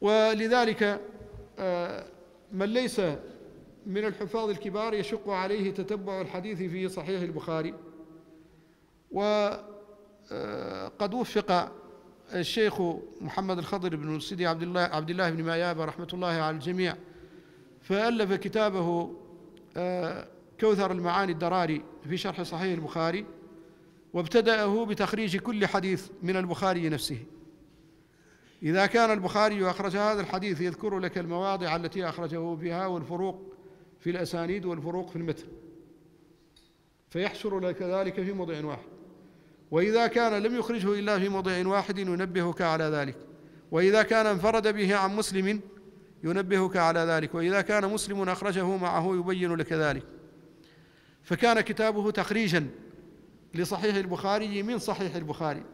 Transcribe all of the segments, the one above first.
ولذلك من ليس من الحفاظ الكبار يشق عليه تتبع الحديث في صحيح البخاري. وقد وفق الشيخ محمد الخضر بن سيدي عبد الله بن مايابة رحمة الله على الجميع، فألف كتابه كوثر المعاني الدراري في شرح صحيح البخاري، وابتدأه بتخريج كل حديث من البخاري نفسه. إذا كان البخاري أخرج هذا الحديث يذكر لك المواضع التي أخرجه فيها والفروق في الأسانيد والفروق في المتن، فيحشر لك ذلك في موضع واحد. وإذا كان لم يخرجه إلا في موضع واحد ينبهك على ذلك، وإذا كان انفرد به عن مسلم ينبهك على ذلك، وإذا كان مسلم أخرجه معه يبين لك ذلك. فكان كتابه تخريجا لصحيح البخاري من صحيح البخاري،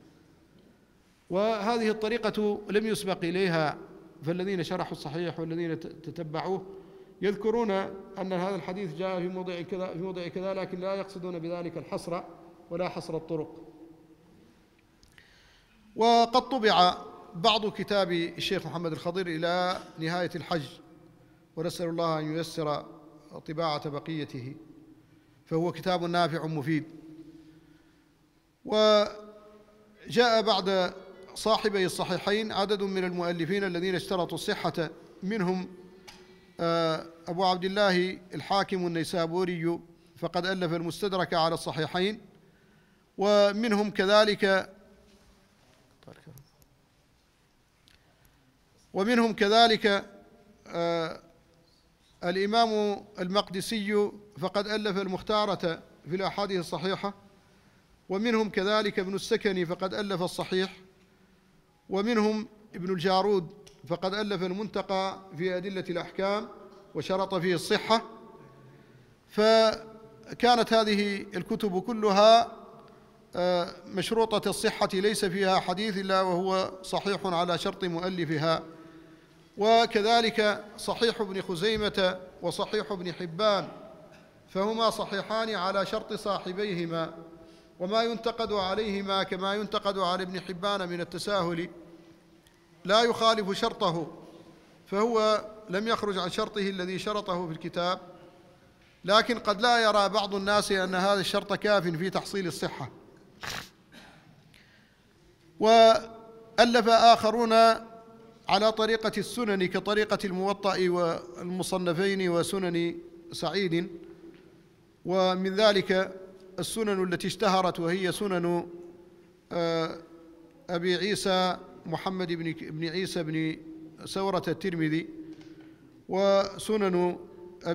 وهذه الطريقة لم يسبق إليها، فالذين شرحوا الصحيح والذين تتبعوه يذكرون أن هذا الحديث جاء في موضع كذا في موضع كذا، لكن لا يقصدون بذلك الحصر ولا حصر الطرق. وقد طبع بعض كتاب الشيخ محمد الخضر إلى نهاية الحج، ونسأل الله أن ييسر طباعة بقيته، فهو كتاب نافع مفيد. وجاء بعد صاحبي الصحيحين عدد من المؤلفين الذين اشترطوا الصحة، منهم أبو عبد الله الحاكم النيسابوري، فقد ألف المستدرك على الصحيحين. ومنهم كذلك الإمام المقدسي، فقد ألف المختارة في الأحاديث الصحيحة. ومنهم كذلك ابن السكني، فقد ألف الصحيح. ومنهم ابن الجارود، فقد ألف المنتقى في أدلة الأحكام وشرط فيه الصحة. فكانت هذه الكتب كلها مشروطة الصحة، ليس فيها حديث إلا وهو صحيح على شرط مؤلفها. وكذلك صحيح ابن خزيمة وصحيح ابن حبان، فهما صحيحان على شرط صاحبيهما، وما ينتقد عليهما كما ينتقد على ابن حبان من التساهل لا يخالف شرطه، فهو لم يخرج عن شرطه الذي شرطه في الكتاب. لكن قد لا يرى بعض الناس أن هذا الشرط كاف في تحصيل الصحة. وألف آخرون على طريقة السنن كطريقة الموطأ والمصنفين وسنن سعيد. ومن ذلك السنن التي اشتهرت، وهي سنن أبي عيسى محمد بن عيسى بن سورة الترمذي، وسنن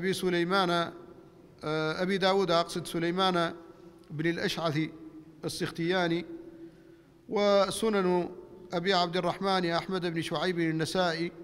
أبي داود أقصد سليمان بن الأشعث السختياني، وسنن أبي عبد الرحمن أحمد بن شعيب النسائي،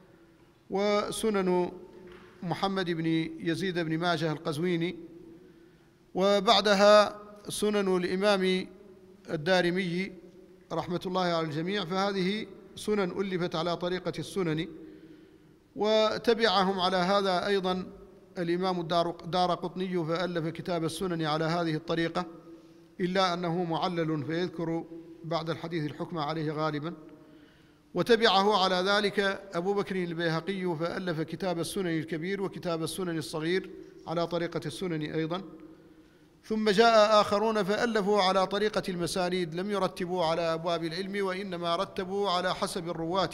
وسنن محمد بن يزيد بن ماجه القزويني. وبعدها سنن الإمام الدارمي رحمة الله على الجميع، فهذه سنن ألفت على طريقة السنن. وتبعهم على هذا أيضا الإمام الدارقطني، فألف كتاب السنن على هذه الطريقة، إلا أنه معلل فيذكر بعد الحديث الحكم عليه غالبا. وتبعه على ذلك أبو بكر البيهقي، فألف كتاب السنن الكبير وكتاب السنن الصغير على طريقة السنن أيضا. ثم جاء آخرون فألفوا على طريقة المسانيد، لم يرتبوا على أبواب العلم، وإنما رتبوا على حسب الرواة.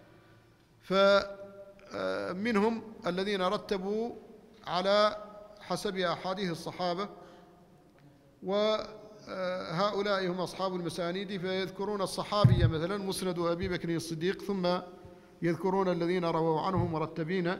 فمنهم الذين رتبوا على حسب أحاديث الصحابة، وهؤلاء هم أصحاب المسانيد، فيذكرون الصحابي مثلا مسند أبي بكر الصديق، ثم يذكرون الذين رووا عنه مرتبين،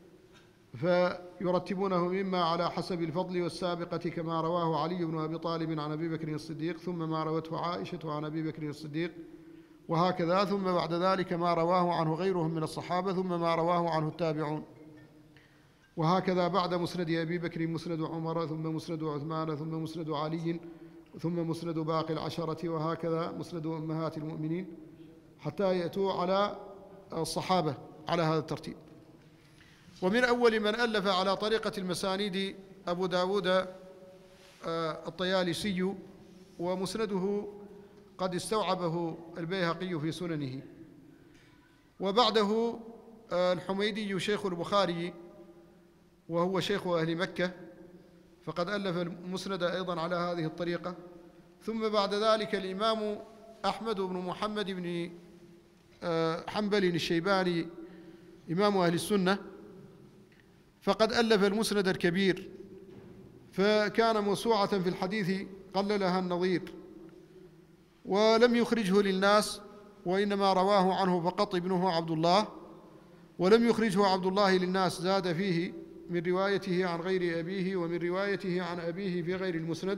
فيرتبونه إما على حسب الفضل والسابقة كما رواه علي بن أبي طالب عن أبي بكر الصديق، ثم ما روته عائشة عن أبي بكر الصديق، وهكذا، ثم بعد ذلك ما رواه عنه غيرهم من الصحابة، ثم ما رواه عنه التابعون، وهكذا بعد مسند أبي بكر مسند عمر، ثم مسند عثمان، ثم مسند علي، ثم مسند باقي العشرة، وهكذا مسند أمهات المؤمنين، حتى يأتوا على الصحابة على هذا الترتيب. ومن أول من ألف على طريقة المسانيد أبو داود الطيالسي، ومسنده قد استوعبه البيهقي في سننه. وبعده الحميدي شيخ البخاري وهو شيخ أهل مكة، فقد ألف المسند أيضا على هذه الطريقة. ثم بعد ذلك الإمام أحمد بن محمد بن حنبل الشيباني إمام أهل السنة، فقد ألف المسند الكبير، فكان موسوعة في الحديث قل لها النظير، ولم يخرجه للناس، وإنما رواه عنه فقط ابنه عبد الله، ولم يخرجه عبد الله للناس، زاد فيه من روايته عن غير أبيه ومن روايته عن أبيه في غير المسند،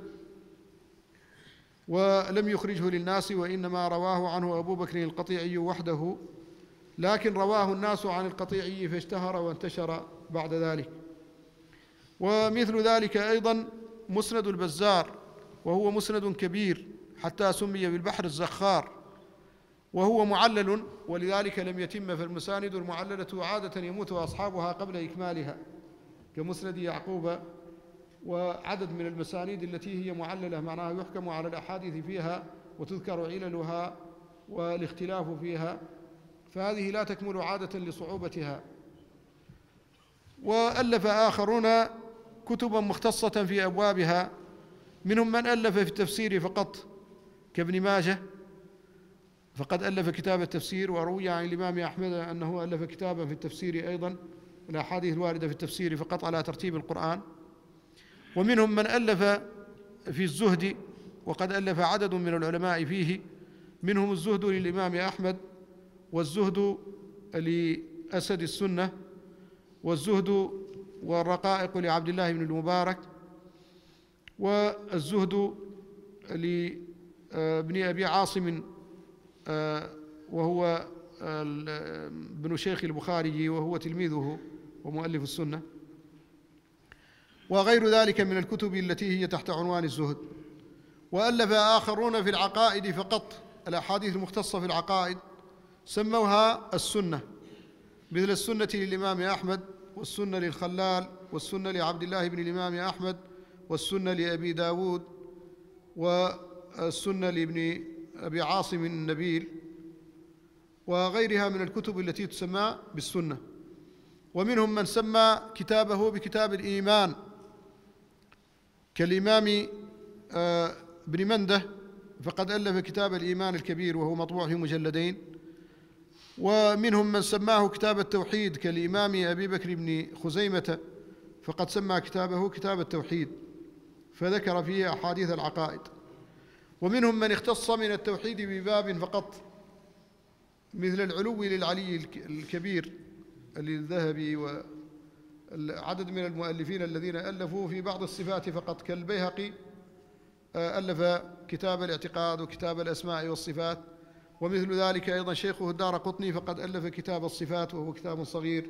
ولم يخرجه للناس، وإنما رواه عنه أبو بكر القطيعي وحده، لكن رواه الناس عن القطيعي فاشتهر وانتشر بعد ذلك. ومثل ذلك أيضا مسند البزار، وهو مسند كبير حتى سمي بالبحر الزخار، وهو معلل، ولذلك لم يتم، فالمساند المعللة عادة يموت أصحابها قبل إكمالها، كمسند يعقوب وعدد من المسانيد التي هي معللة، معناها يحكم على الأحاديث فيها وتذكر عللها والاختلاف فيها، فهذه لا تكمل عادة لصعوبتها. وألف آخرون كتبا مختصة في أبوابها، منهم من ألف في التفسير فقط كابن ماجه، فقد ألف كتاب التفسير، وروي عن الإمام أحمد أنه ألف كتابا في التفسير أيضا، الأحاديث الواردة في التفسير فقط على ترتيب القرآن. ومنهم من ألف في الزهد، وقد ألف عدد من العلماء فيه، منهم الزهد للإمام أحمد، والزهد لأسد السنة، والزهد والرقائق لعبد الله بن المبارك، والزهد لابن أبي عاصم وهو ابن شيخ البخاري وهو تلميذه ومؤلف السنة، وغير ذلك من الكتب التي هي تحت عنوان الزهد. وألف آخرون في العقائد فقط، الأحاديث المختصة في العقائد سموها السنة، مثل السنة للإمام أحمد، والسنة للخلال، والسنة لعبد الله بن الإمام أحمد، والسنة لأبي داود، والسنة لابن أبي عاصم النبيل، وغيرها من الكتب التي تسمى بالسنة. ومنهم من سمى كتابه بكتاب الإيمان، كالإمام ابن منده، فقد ألف كتاب الإيمان الكبير وهو مطبوع في مجلدين. ومنهم من سماه كتاب التوحيد، كالإمام أبي بكر بن خزيمة، فقد سمى كتابه كتاب التوحيد، فذكر فيه أحاديث العقائد. ومنهم من اختص من التوحيد بباب فقط، مثل العلو للعلي الكبير للذهبي، وعدد من المؤلفين الذين ألفوا في بعض الصفات فقط، كالبيهقي ألف كتاب الاعتقاد وكتاب الأسماء والصفات، ومثل ذلك أيضا شيخه الدارقطني فقد ألف كتاب الصفات وهو كتاب صغير.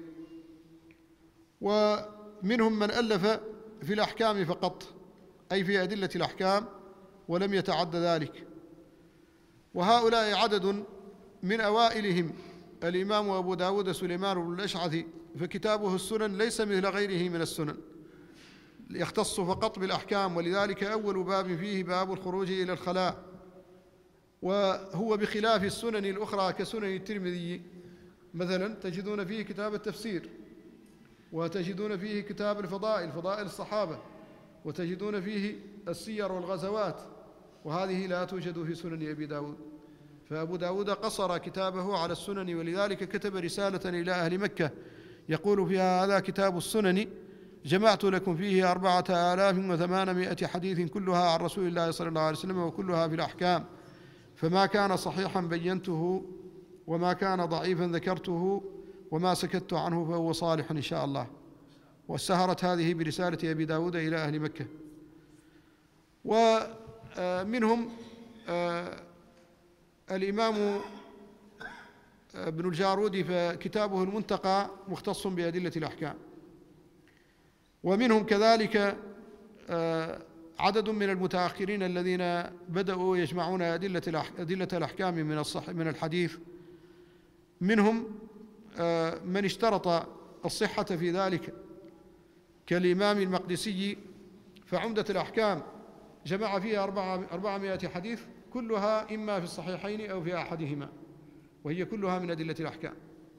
ومنهم من ألف في الأحكام فقط، أي في أدلة الأحكام، ولم يتعد ذلك. وهؤلاء عدد، من أوائلهم الإمام أبو داود سليمان بن الأشعث، فكتابه السنن ليس مثل غيره من السنن، يختص فقط بالأحكام، ولذلك أول باب فيه باب الخروج إلى الخلاء، وهو بخلاف السنن الأخرى كسنن الترمذي مثلا، تجدون فيه كتاب التفسير، وتجدون فيه كتاب الفضائل، فضائل الصحابة، وتجدون فيه السير والغزوات، وهذه لا توجد في سنن أبي داود. فأبو داود قصر كتابه على السنن، ولذلك كتب رسالة إلى أهل مكة يقول فيها: هذا كتاب السنن، جمعت لكم فيه 4800 حديث كلها عن رسول الله صلى الله عليه وسلم، وكلها في الأحكام، فما كان صحيحا بينته، وما كان ضعيفا ذكرته، وما سكت عنه فهو صالح إن شاء الله. واستهرت هذه برسالة أبي داود إلى أهل مكة. ومنهم الإمام ابن الجارودي، فكتابه المنتقى مختص بأدلة الأحكام. ومنهم كذلك عدد من المتأخرين الذين بدأوا يجمعون أدلة الأحكام من الحديث، منهم من اشترط الصحة في ذلك، كالإمام المقدسي، فعمدة الأحكام جمع فيها 400 حديث كلها إما في الصحيحين أو في أحدهما، وهي كلها من أدلة الأحكام.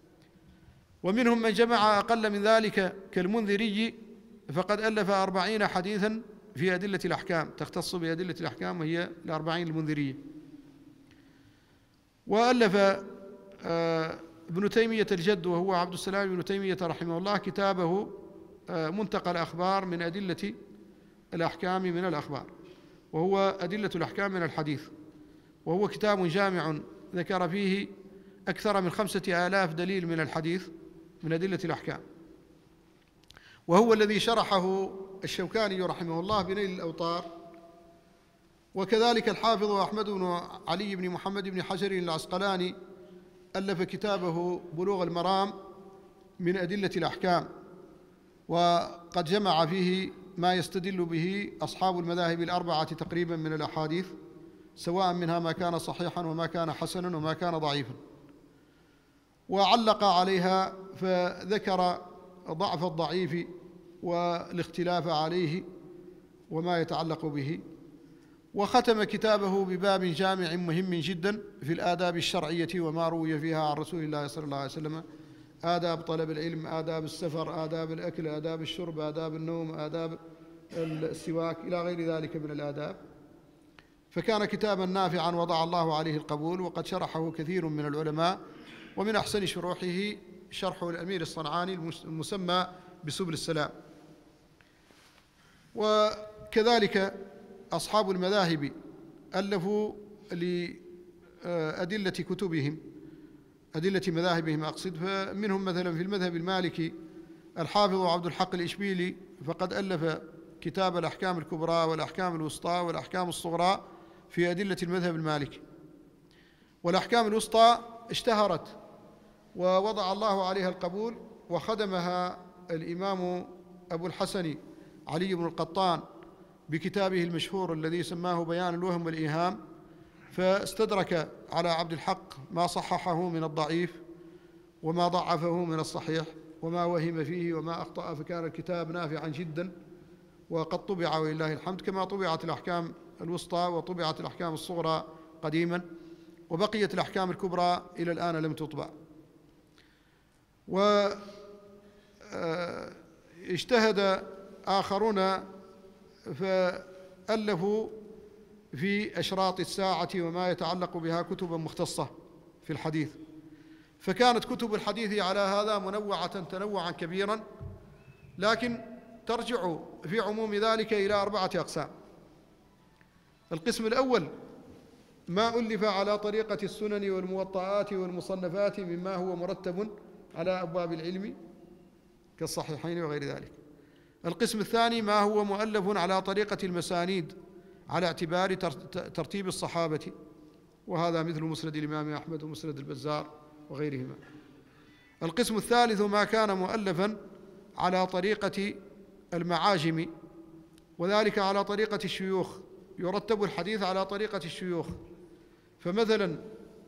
ومنهم من جمع أقل من ذلك كالمنذري، فقد ألف 40 حديثا في أدلة الأحكام، تختص بأدلة الأحكام، وهي 40 المنذرية. وألف ابن تيمية الجد وهو عبد السلام بن تيمية رحمه الله كتابه منتقى الأخبار من أدلة الأحكام من الأخبار، وهو أدلة الأحكام من الحديث، وهو كتاب جامع ذكر فيه أكثر من 5000 دليل من الحديث من أدلة الأحكام، وهو الذي شرحه الشوكاني رحمه الله بنيل الأوطار. وكذلك الحافظ أحمد بن علي بن محمد بن حجر العسقلاني ألف كتابه بلوغ المرام من أدلة الأحكام، وقد جمع فيه ما يستدل به أصحاب المذاهب الأربعة تقريبا من الأحاديث، سواء منها ما كان صحيحا وما كان حسنا وما كان ضعيفا، وعلق عليها فذكر ضعف الضعيف والاختلاف عليه وما يتعلق به. وختم كتابه بباب جامع مهم جدا في الآداب الشرعية وما روي فيها عن رسول الله صلى الله عليه وسلم: آداب طلب العلم، آداب السفر، آداب الأكل، آداب الشرب، آداب النوم، آداب السواك، إلى غير ذلك من الآداب. فكان كتابا نافعا وضع الله عليه القبول، وقد شرحه كثير من العلماء، ومن أحسن شروحه شرحه الأمير الصنعاني المسمى بسبل السلام. وكذلك أصحاب المذاهب ألفوا لأدلة كتبهم، أدلة مذاهبهم أقصد، فمنهم مثلا في المذهب المالكي الحافظ عبد الحق الإشبيلي، فقد ألف كتاب الأحكام الكبرى والأحكام الوسطى والأحكام الصغرى في أدلة المذهب المالكي. والأحكام الوسطى اشتهرت ووضع الله عليها القبول، وخدمها الإمام أبو الحسن علي بن القطان بكتابه المشهور الذي سماه بيان الوهم والإيهام، فاستدرك على عبد الحق ما صححه من الضعيف وما ضعفه من الصحيح وما وهم فيه وما أخطأ، فكان الكتاب نافعا جدا، وقد طبع ولله الحمد، كما طبعت الأحكام الوسطى وطبعت الأحكام الصغرى قديما، وبقيت الأحكام الكبرى إلى الآن لم تطبع. واجتهد آخرون فألفوا في أشراط الساعة وما يتعلق بها كتبا مختصة في الحديث، فكانت كتب الحديث على هذا منوعة تنوعا كبيرا، لكن ترجع في عموم ذلك إلى 4 أقسام. القسم الأول ما ألف على طريقة السنن والموطئات والمصنفات مما هو مرتب على أبواب العلم كالصحيحين وغير ذلك. القسم الثاني ما هو مؤلف على طريقة المسانيد على اعتبار ترتيب الصحابة، وهذا مثل مسند الإمام أحمد ومسند البزار وغيرهما. القسم الثالث ما كان مؤلفا على طريقة المعاجم، وذلك على طريقة الشيوخ، يرتب الحديث على طريقة الشيوخ. فمثلا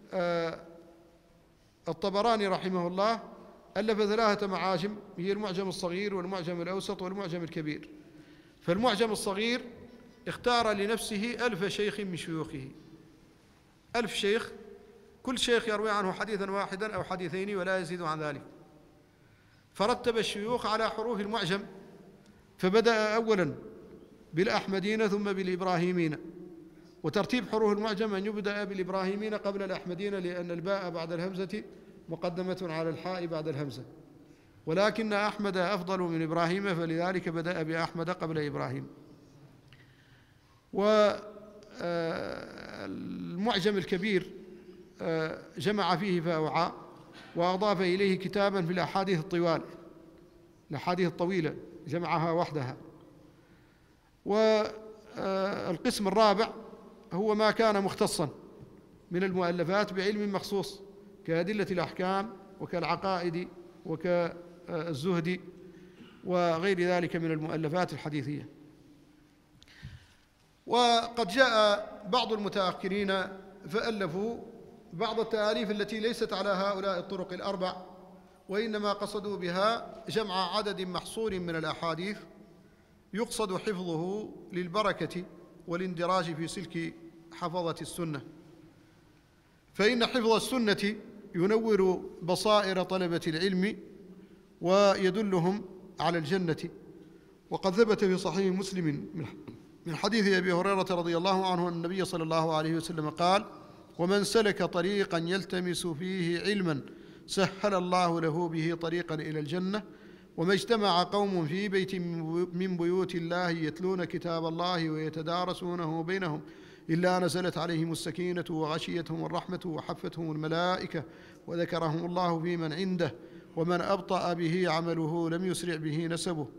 الطبراني رحمه الله ألف 3 معاجم، هي المعجم الصغير والمعجم الأوسط والمعجم الكبير. فالمعجم الصغير اختار لنفسه 1000 شيخ من شيوخه، 1000 شيخ، كل شيخ يروي عنه حديثا واحدا أو حديثين ولا يزيد عن ذلك، فرتب الشيوخ على حروف المعجم، فبدأ أولا بالأحمدين ثم بالإبراهيمين، وترتيب حروف المعجم أن يبدأ بالإبراهيمين قبل الأحمدين، لأن الباء بعد الهمزة مقدمة على الحاء بعد الهمزة، ولكن أحمد أفضل من إبراهيم، فلذلك بدأ بأحمد قبل إبراهيم. والمعجم الكبير جمع فيه فأوعى، وأضاف إليه كتابا في الأحاديث الطوال، الأحاديث الطويلة جمعها وحدها. والقسم الرابع هو ما كان مختصا من المؤلفات بعلم مخصوص كأدلة الأحكام وكالعقائد وكالزهد وغير ذلك من المؤلفات الحديثية. وقد جاء بعض المتأخرين فألفوا بعض التأليف التي ليست على هؤلاء الطرق الأربع، وإنما قصدوا بها جمع عدد محصور من الأحاديث يقصد حفظه للبركة والاندراج في سلك حفظة السنة. فإن حفظ السنة ينور بصائر طلبة العلم ويدلهم على الجنة. وقد ثبت في صحيح مسلم من حديث أبي هريرة رضي الله عنه أن النبي صلى الله عليه وسلم قال: ومن سلك طريقا يلتمس فيه علما سهل الله له به طريقا إلى الجنة. وما اجتمع قوم في بيت من بيوت الله يتلون كتاب الله ويتدارسونه بينهم إلا نزلت عليهم السكينة وغشيتهم الرحمة وحفتهم الملائكة وذكرهم الله في من عنده. ومن أبطأ به عمله لم يسرع به نسبه.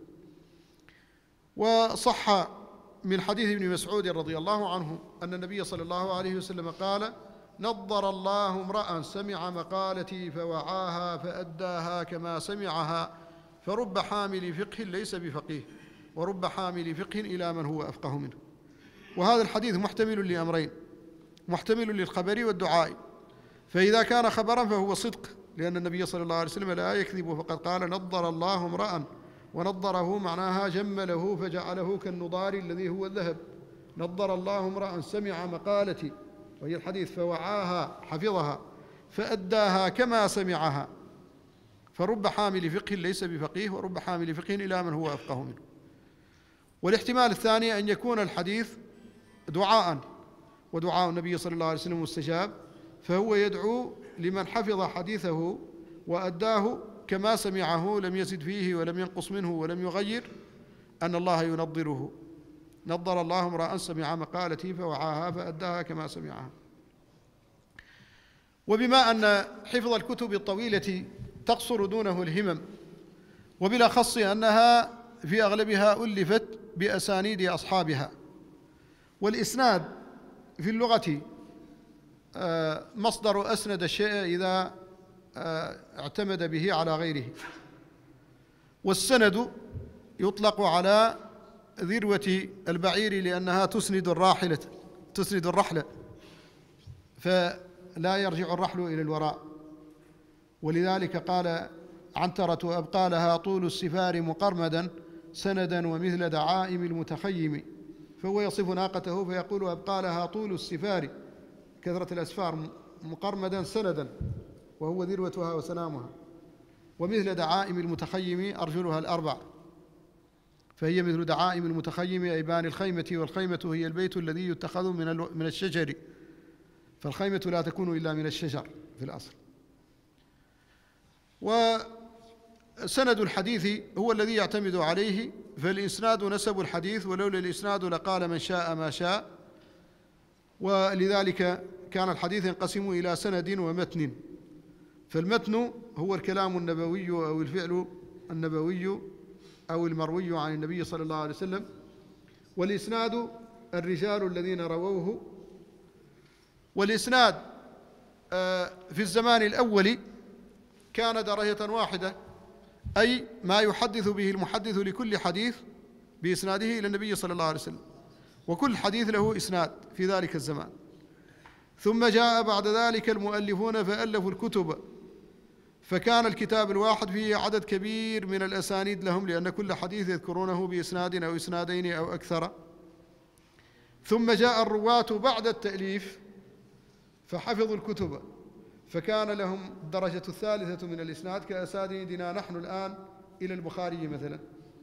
وصح من حديث ابن مسعود رضي الله عنه أن النبي صلى الله عليه وسلم قال: نضر الله امرأ سمع مقالتي فوعاها فأداها كما سمعها، فرب حامل فقه ليس بفقيه، ورب حامل فقه إلى من هو أفقه منه. وهذا الحديث محتمل لأمرين: محتمل للخبر والدعاء. فإذا كان خبرا فهو صدق، لأن النبي صلى الله عليه وسلم لا يكذب، فقد قال: نضر الله امرأ، ونضره معناها جمله فجعله كالنضار الذي هو الذهب. نضر الله امرأ سمع مقالتي، وهي الحديث، فوعاها حفظها فأداها كما سمعها، فرب حامل فقه ليس بفقيه، ورب حامل فقه إلى من هو أفقه منه. والاحتمال الثاني أن يكون الحديث دعاء، ودعاء النبي صلى الله عليه وسلم مستجاب، فهو يدعو لمن حفظ حديثه وأداه كما سمعه، لم يزد فيه ولم ينقص منه ولم يغير، أن الله ينضره. نضر الله امرأ سمع مقالتي فوعاها فأداها كما سمعها. وبما أن حفظ الكتب الطويلة تقصر دونه الهمم، وبالأخص أنها في أغلبها ألفت بأسانيد أصحابها، والإسناد في اللغة مصدر أسند الشيء إذا اعتمد به على غيره، والسند يطلق على ذروة البعير لأنها تسند الرحلة، فلا يرجع الرحل إلى الوراء. ولذلك قال عنترة: أبقى لها طول السفار مقرمدا سندا ومثل دعائم المتخيم. فهو يصف ناقته فيقول: أبقى لها طول السفار، كثرة الأسفار، مقرمدا سندا، وهو ذروتها وسنامها، ومثل دعائم المتخيم أرجلها الأربع، فهي مثل دعائم المتخيم أي باني الخيمة، والخيمة هي البيت الذي يتخذ من الشجر، فالخيمة لا تكون إلا من الشجر في الأصل. وسند الحديث هو الذي يعتمد عليه، فالإسناد نسب الحديث، ولولا الإسناد لقال من شاء ما شاء. ولذلك كان الحديث ينقسم إلى سند ومتن، فالمتن هو الكلام النبوي أو الفعل النبوي أو المروي عن النبي صلى الله عليه وسلم، والإسناد الرجال الذين رووه. والإسناد في الزمان الأول كان درجة واحدة، أي ما يحدث به المحدث لكل حديث بإسناده إلى النبي صلى الله عليه وسلم، وكل حديث له إسناد في ذلك الزمان. ثم جاء بعد ذلك المؤلفون فألفوا الكتب، فكان الكتاب الواحد فيه عدد كبير من الأسانيد لهم، لأن كل حديث يذكرونه بإسناد أو إسنادين أو أكثر. ثم جاء الرواة بعد التأليف فحفظوا الكتب، فكان لهم الدرجة الثالثة من الإسناد كأسانيدنا نحن الآن إلى البخاري مثلا.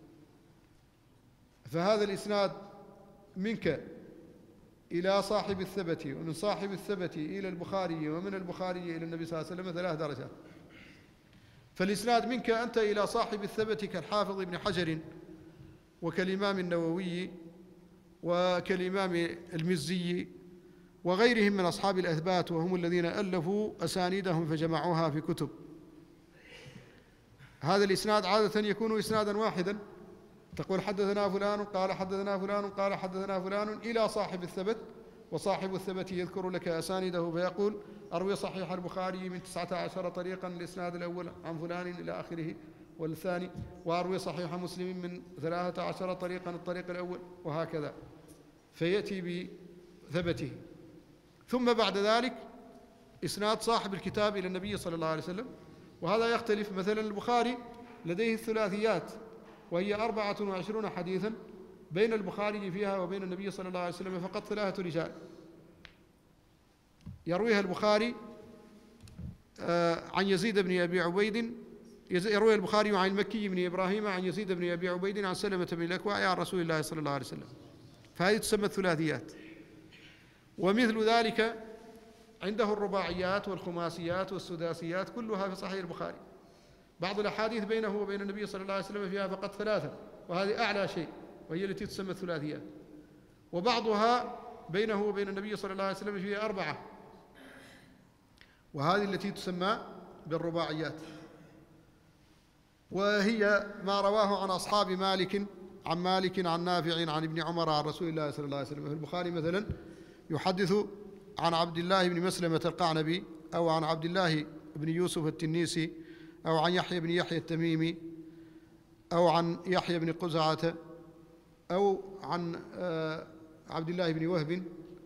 فهذا الإسناد منك إلى صاحب الثبت، ومن صاحب الثبت إلى البخاري، ومن البخاري إلى النبي صلى الله عليه وسلم 3 درجات. فالإسناد منك أنت إلى صاحب الثبت كالحافظ ابن حجر، وكالإمام النووي، وكالإمام المزي، وغيرهم من أصحاب الأثبات، وهم الذين ألفوا أسانيدهم فجمعوها في كتب. هذا الإسناد عادة يكون إسنادا واحدا، تقول حدثنا فلان قال حدثنا فلان قال حدثنا فلان إلى صاحب الثبت، وصاحب الثبت يذكر لك أسانيده فيقول: أروي صحيح البخاري من 19 طريقا الإسناد الأول عن فلان إلى آخره والثاني، وأروي صحيح مسلم من 13 طريقا الطريق الأول، وهكذا، فيأتي بثبته. ثم بعد ذلك إسناد صاحب الكتاب إلى النبي صلى الله عليه وسلم، وهذا يختلف. مثلا البخاري لديه الثلاثيات، وهي 24 حديثا بين البخاري فيها وبين النبي صلى الله عليه وسلم فقط 3 رجال يرويها البخاري عن يزيد بن أبي عبيد يروي البخاري عن المكي بن إبراهيم عن يزيد بن أبي عبيد عن سلمة بن الأكوع عن رسول الله صلى الله عليه وسلم، فهذه تسمى الثلاثيات. ومثل ذلك عنده الرباعيات والخماسيات والسداسيات كلها في صحيح البخاري. بعض الأحاديث بينه وبين النبي صلى الله عليه وسلم فيها فقط 3، وهذه أعلى شيء وهي التي تسمى الثلاثيات، وبعضها بينه وبين النبي صلى الله عليه وسلم فيها 4، وهذه التي تسمى بالرباعيات، وهي ما رواه عن أصحاب مالك عن نافع عن ابن عمر عن رسول الله صلى الله عليه وسلم. في البخاري مثلا يحدث عن عبد الله بن مسلمة القعنبي، أو عن عبد الله بن يوسف التنيسي، أو عن يحيى بن يحيى التميمي، أو عن يحيى بن قزعة، أو عن عبد الله بن وهب،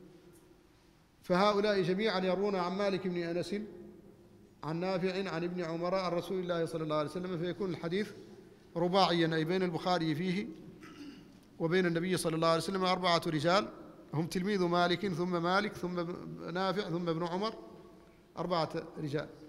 فهؤلاء جميعا يروون عن مالك بن أنس عن نافع عن ابن عمر عن رسول الله صلى الله عليه وسلم، فيكون الحديث رباعيا، أي بين البخاري فيه وبين النبي صلى الله عليه وسلم 4 رجال هم تلميذ مالك ثم مالك ثم نافع ثم ابن عمر، 4 رجال.